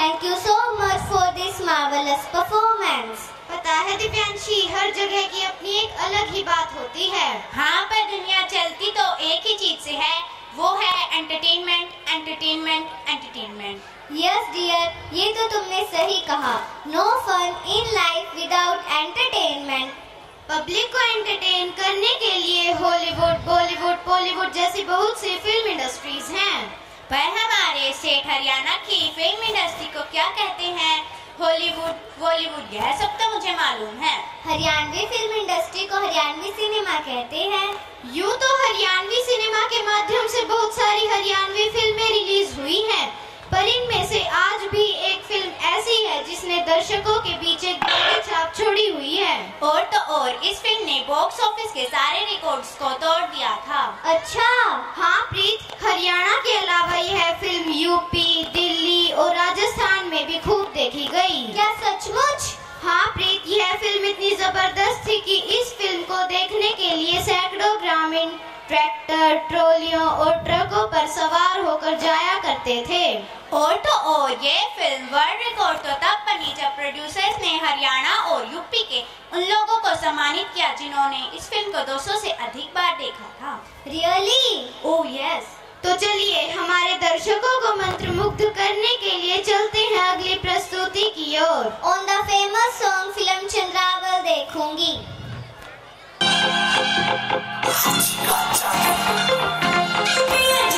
Thank you so much for this marvelous performance. पता है दिव्यांशी, हर जगह की अपनी एक अलग ही बात होती है। हाँ, पर दुनिया चलती तो एक ही चीज से है, वो है entertainment, entertainment, entertainment. Yes dear, ये तो तुमने सही कहा। No fun in life without entertainment. Public को एंटरटेन करने के लिए हॉलीवुड, बॉलीवुड, बॉलीवुड जैसी बहुत सी फिल्म इंडस्ट्रीज हैं। पर हमारे स्टेट हरियाणा की फिल्म इंडस्ट्री को क्या कहते हैं? हॉलीवुड, बॉलीवुड, यह सब तो मुझे मालूम है। हरियाणवी फिल्म इंडस्ट्री को हरियाणवी सिनेमा कहते हैं। यूँ तो हरियाणवी सिनेमा के माध्यम से बहुत सारी हरियाणवी फिल्में रिलीज हुई हैं, पर इनमें से आज भी एक फिल्म ऐसी है जिसने दर्शकों के बीच एक गहरी छाप छोड़ी हुई है। और तो और इस फिल्म ने बॉक्स ऑफिस के सारे रिकॉर्ड्स को तोड़ दिया था। अच्छा, हाँ प्रीत, हरियाणा के अलावा यह फिल्म यूपी, दिल्ली और राजस्थान में भी खूब देखी गई। क्या सचमुच? हाँ प्रीत, यह फिल्म इतनी जबरदस्त थी कि इस फिल्म को देखने के लिए सैकड़ों ग्रामीण ट्रैक्टर, ट्रॉलियों और ट्रकों पर सवार होकर जाया करते थे। और तो और ये फिल्म वर्ल्ड रिकॉर्ड तो तब बनी जब प्रोड्यूसर्स ने हरियाणा और यूपी के उन लोगों को सम्मानित किया जिन्होंने इस फिल्म को 200 से अधिक बार देखा था। Really? Oh yes. तो चलिए हमारे दर्शकों को मंत्रमुग्ध करने के लिए चलते हैं अगली प्रस्तुति की ओर। On the famous song फिल्म चंद्रावल देखूंगी। Yeah.